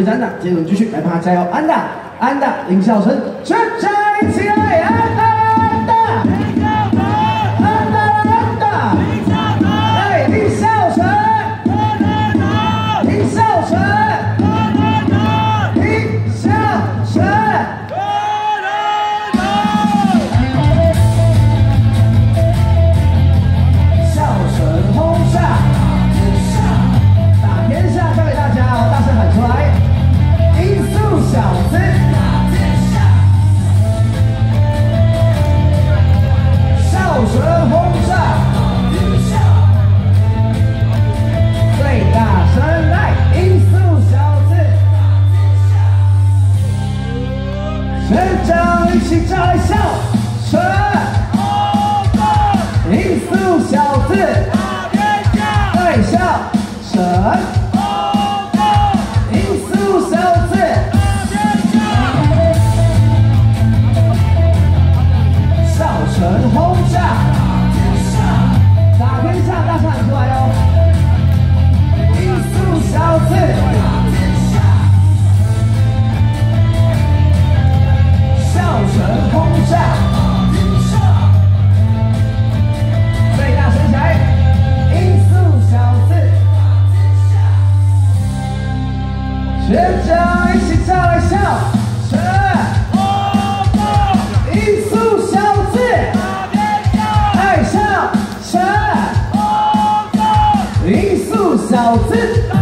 会是安达，接着我们继续来帮他加油，安达，安达，林孝成，全场一起来，安达，安达，安达，安达，哎，林孝成，林孝成，林孝成。 小子，笑声轰炸，最大声来，音速小子，全场一起叫来笑声，音速小子，对笑声。 轰炸！打天下，大声喊出来哦！音速小子，笑声轰炸！最大声起来！音速小子，全场一起叫来笑声！音速小子。 音速小子。